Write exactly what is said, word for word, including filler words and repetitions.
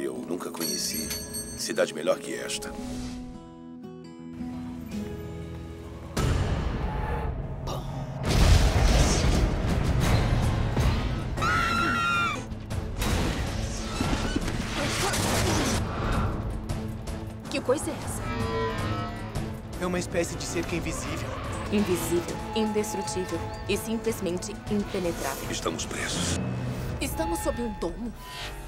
eu nunca conheci cidade melhor que esta. Que coisa é essa? É uma espécie de cerca invisível. Invisível, indestrutível e simplesmente impenetrável. Estamos presos. Estamos sob um domo?